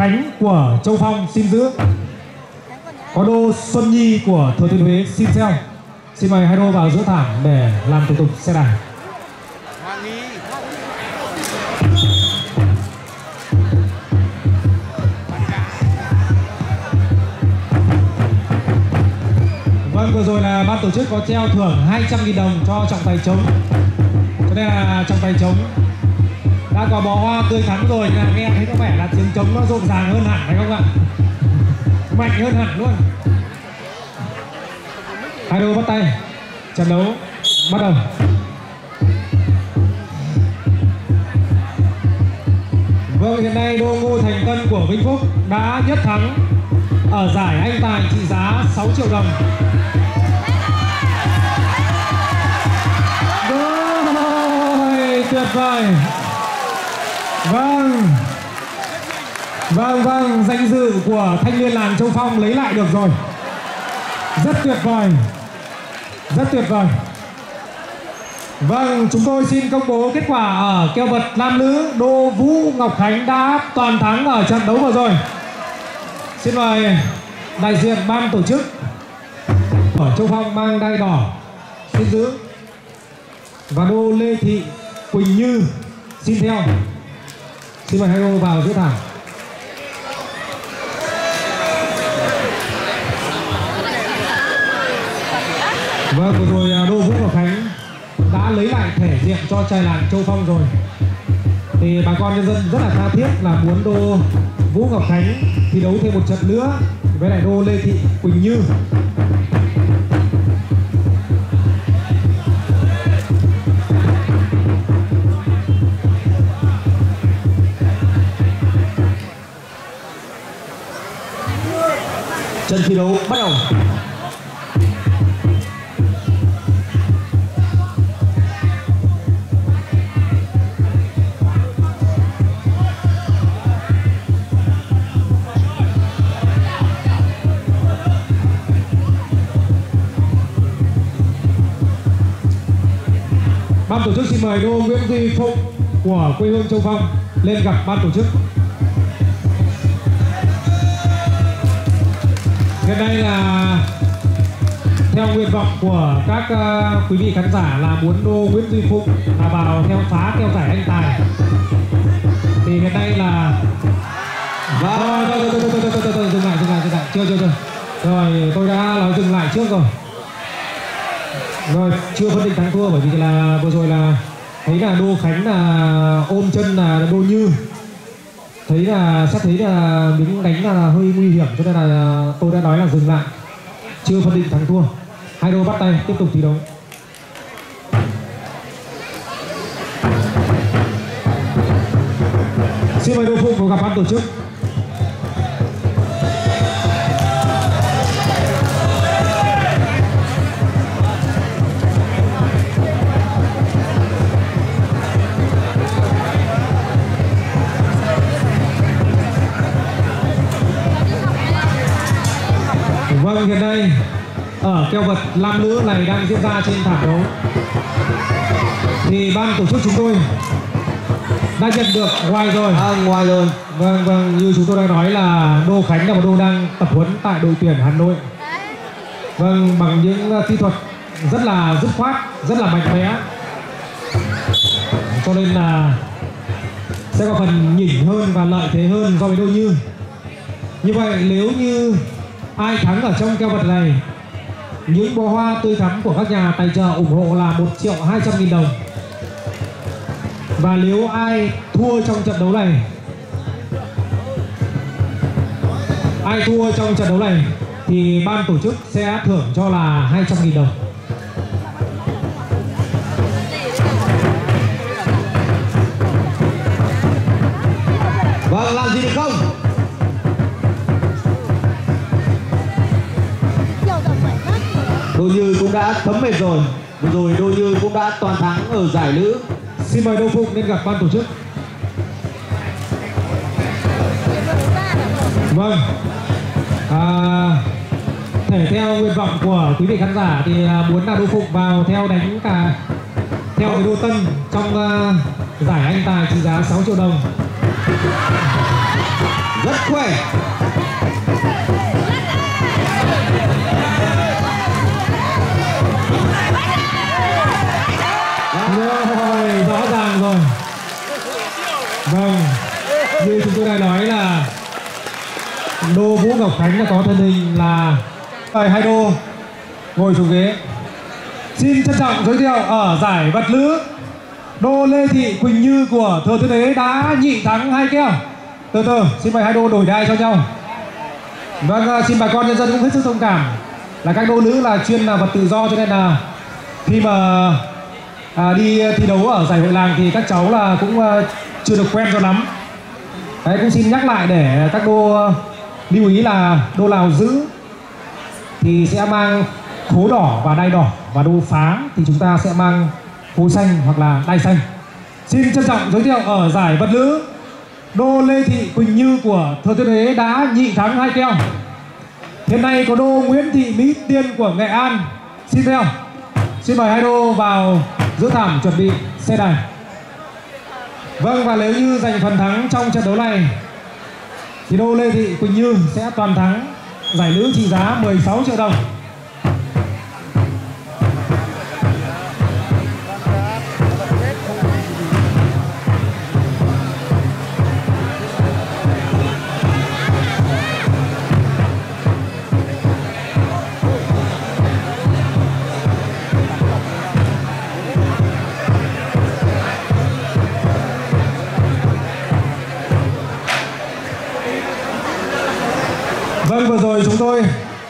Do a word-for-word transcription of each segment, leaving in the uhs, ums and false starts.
Khánh của Châu Phong xin giữ. Có đô Xuân Nhi của Thừa Thiên Huế xin theo. Xin mời hai đô vào giữa thảm để làm thủ tục xe đạp. Vâng, vừa rồi là ban tổ chức có treo thưởng hai trăm nghìn đồng cho trọng tài trống. Cho nên là trọng tài trống đã có bó hoa tươi thắm rồi, là nghe thấy có vẻ là tiếng trống nó rộn ràng hơn hẳn phải không ạ? Mạnh hơn hẳn luôn. Hai đôi bắt tay, trận đấu bắt đầu. Vâng, hiện nay đô Ngô Thành Tân của Vĩnh Phúc đã nhất thắng ở giải anh tài trị giá sáu triệu đồng. Rồi, tuyệt vời. Vâng, vâng, vâng, danh dự của thanh niên làng Châu Phong lấy lại được rồi. Rất tuyệt vời, rất tuyệt vời. Vâng, chúng tôi xin công bố kết quả ở keo vật nam nữ. Đô Vũ Ngọc Khánh đã toàn thắng ở trận đấu vừa rồi. Xin mời đại diện ban tổ chức ở Châu Phong mang đai đỏ xin giữ. Và đô Lê Thị Quỳnh Như xin theo. Xin mời hai đô vào giữa thảm. Vâng, vừa rồi đô Vũ Ngọc Khánh đã lấy lại thể diện cho trai làng Châu Phong rồi. Thì bà con nhân dân rất là tha thiết là muốn đô Vũ Ngọc Khánh thi đấu thêm một trận nữa với lại đô Lê Thị Quỳnh Như. Trận thi đấu bắt đầu. Ban tổ chức xin mời đô Nguyễn Duy Phụng của quê hương Châu Phong lên gặp ban tổ chức. Hiện nay là theo nguyện vọng của các uh, quý vị khán giả là muốn đô Nguyễn Duy Phụng là vào theo phá theo giải anh tài. Thì hiện nay là rồi, rồi, rồi, rồi, rồi, rồi, rồi, rồi, dừng lại, dừng lại, dừng lại, chưa, chưa, chưa. Rồi, tôi đã nói dừng lại trước rồi. Rồi, chưa phân định thắng thua bởi vì là vừa rồi là thấy là đô Khánh là ôm chân là đô Như. Thấy là sắp thấy là miếng đánh là hơi nguy hiểm cho nên là tôi đã nói là dừng lại. Chưa phân định thắng thua. Hai đô bắt tay tiếp tục thi đấu. Xin mời đô Phụng vào gặp ban tổ chức. Vâng, hiện nay ở keo vật nam nữ này đang diễn ra trên thảm đấu. Thì ban tổ chức chúng tôi đã nhận được ngoài rồi. À, ngoài rồi. Vâng, vâng, như chúng tôi đang nói là đô Khánh là một đô đang tập huấn tại đội tuyển Hà Nội. Vâng, bằng những kỹ thuật rất là dứt khoát, rất là mạnh mẽ. Cho nên là sẽ có phần nhỉnh hơn và lợi thế hơn so với đô Như. Như vậy nếu như ai thắng ở trong keo vật này, những bó hoa tươi thắm của các nhà tài trợ ủng hộ là một triệu hai trăm nghìn đồng. Và nếu ai thua trong trận đấu này, ai thua trong trận đấu này thì ban tổ chức sẽ thưởng cho là hai trăm nghìn đồng. Vâng, làm gì được không? Đô Như cũng đã thấm mệt rồi. Vừa rồi Đô Như cũng đã toàn thắng ở giải nữ. Xin mời đô Phụng lên gặp ban tổ chức. Vâng, à, thể theo nguyện vọng của quý vị khán giả thì muốn là đô Phụng vào theo đánh cả theo với đô Tân trong uh, giải anh tài trị giá sáu triệu đồng. Rất khỏe. Rồi, rõ ràng rồi. Vâng, như chúng tôi đã nói là đô Vũ Ngọc Khánh đã có thân hình là mời hai đô ngồi xuống ghế. Xin trân trọng giới thiệu ở giải vật lữ, đô Lê Thị Quỳnh Như của Thừa Thiên Huế đã nhị thắng hai keo. Từ từ, xin mời hai đô đổi đai cho nhau. Vâng, xin bà con nhân dân cũng hết sức thông cảm là các đô nữ là chuyên là vật tự do, cho nên là khi mà à, đi thi đấu ở giải hội làng thì các cháu là cũng uh, chưa được quen cho lắm. Đấy, cũng xin nhắc lại để các đô uh, lưu ý là đô nào giữ thì sẽ mang khố đỏ và đai đỏ, và đô phá thì chúng ta sẽ mang khố xanh hoặc là đai xanh. Xin trân trọng giới thiệu ở giải vật lữ, đô Lê Thị Quỳnh Như của Thừa Thiên Huế đã nhị thắng hai keo. Hiện nay có đô Nguyễn Thị Mỹ Tiên của Nghệ An xin theo. Xin mời hai đô vào giữa thảm chuẩn bị xe đài. Vâng, và nếu như giành phần thắng trong trận đấu này thì đô Lê Thị Quỳnh Như sẽ toàn thắng giải nữ trị giá mười sáu triệu đồng. Vâng, vừa rồi chúng tôi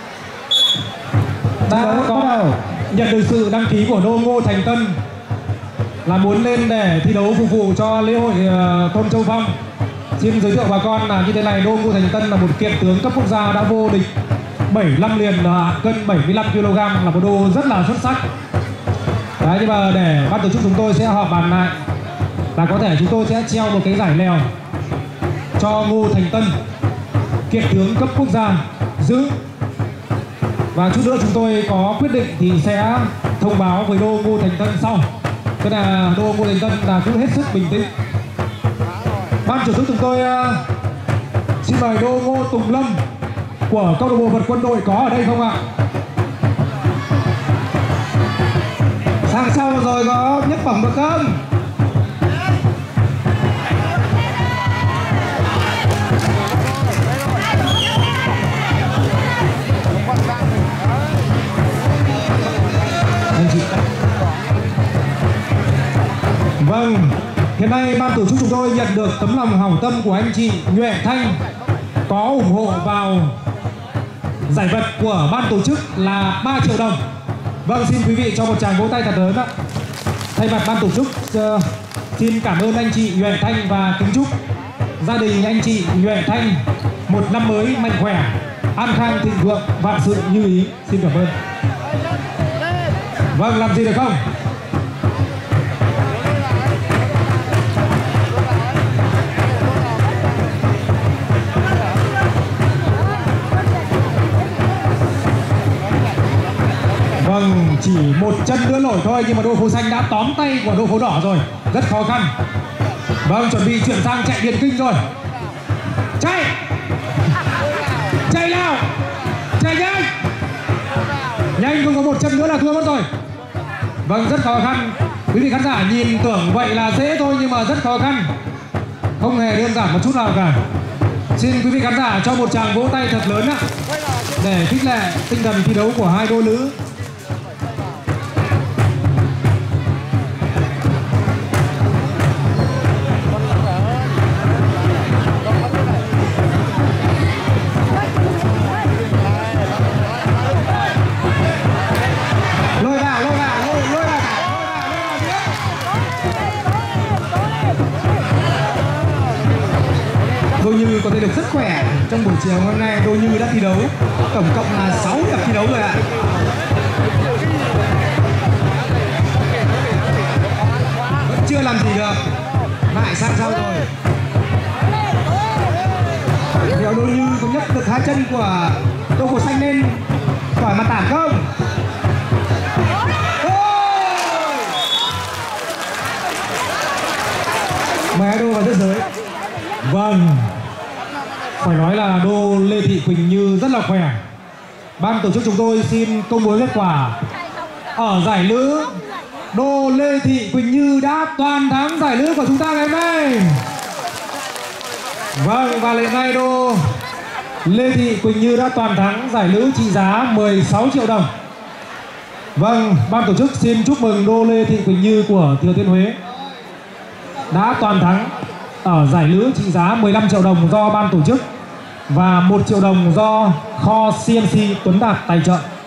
đã có nhận được sự đăng ký của đô Ngô Thành Tân là muốn lên để thi đấu phục vụ cho lễ hội uh, Thôn Châu Phong. Xin giới thiệu bà con là như thế này, đô Ngô Thành Tân là một kiện tướng cấp quốc gia đã vô địch bảy mươi lăm liền uh, cân bảy mươi lăm ki lô gam, là một đô rất là xuất sắc. Đấy, nhưng mà để ban tổ chức chúng tôi sẽ họp bàn lại là có thể chúng tôi sẽ treo một cái giải lèo cho Ngô Thành Tân, kiện tướng cấp quốc gia giữ. Và chút nữa chúng tôi có quyết định thì sẽ thông báo với đô Ngô Thành Tân sau. Thế là đô Ngô Thành Tân là cứ hết sức bình tĩnh. Ban chủ tịch chúng tôi uh, xin mời đô Ngô Tùng Lâm của câu lạc bộ vật quân đội có ở đây không ạ? Sang sau rồi có nhất phẩm được không? Anh chị. Vâng, hiện nay ban tổ chức chúng tôi nhận được tấm lòng hảo tâm của anh chị Nhuệ Thanh có ủng hộ vào giải vật của ban tổ chức là ba triệu đồng. Vâng, xin quý vị cho một tràng vỗ tay thật lớn ạ. Thay mặt ban tổ chức uh, xin cảm ơn anh chị Nhuệ Thanh và kính chúc gia đình anh chị Nhuệ Thanh một năm mới mạnh khỏe, an khang thịnh vượng, vạn sự như ý. Xin cảm ơn. Vâng, làm gì được không? Vâng, chỉ một chân nữa nổi thôi nhưng mà đô phố xanh đã tóm tay của đô phố đỏ rồi. Rất khó khăn. Vâng, chuẩn bị chuyển sang chạy điền kinh rồi. Chạy! Chạy nào! Chạy nhanh! Nhanh, không có một chân nữa là thua mất rồi. Vâng, rất khó khăn. Quý vị khán giả nhìn tưởng vậy là dễ thôi nhưng mà rất khó khăn. Không hề đơn giản một chút nào cả. Xin quý vị khán giả cho một tràng vỗ tay thật lớn ạ, để khích lệ tinh thần thi đấu của hai đô nữ. Đô Như có thể được rất khỏe trong buổi chiều hôm nay. Đô Như đã thi đấu tổng cộng là sáu hiệp thi đấu rồi ạ. Vẫn chưa làm gì được, lại sang sau rồi. Liệu Đô Như có nhấc được hai chân của đô cổ xanh lên khỏi mặt tảng không? Mời hai đô vào rất giới. Vâng, Phải nói là đô Lê Thị Quỳnh Như rất là khỏe. Ban tổ chức chúng tôi xin công bố kết quả. Ở giải nữ, đô Lê Thị Quỳnh Như đã toàn thắng giải nữ của chúng ta ngày hôm nay. Vâng, và hiện nay đô Lê Thị Quỳnh Như đã toàn thắng giải nữ trị giá mười sáu triệu đồng. Vâng, ban tổ chức xin chúc mừng đô Lê Thị Quỳnh Như của Thừa Thiên Huế đã toàn thắng ở giải nữ trị giá mười lăm triệu đồng do ban tổ chức và một triệu đồng do kho xê en xê Tuấn Đạt tài trợ.